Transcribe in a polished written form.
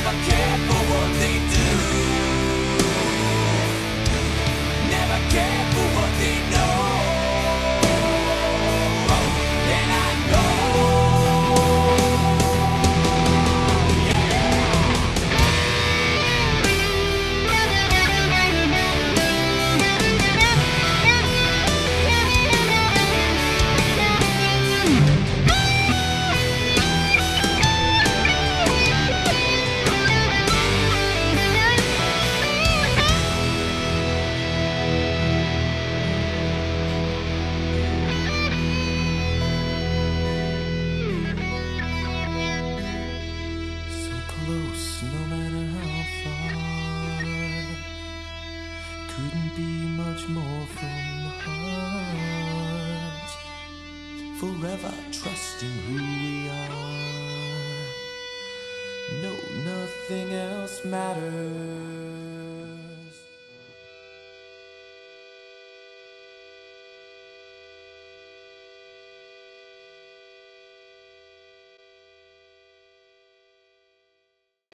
never care for what they do, never care for what they know. And I know, no matter how far, couldn't be much more from the heart, forever trusting who we are. No, nothing else matters.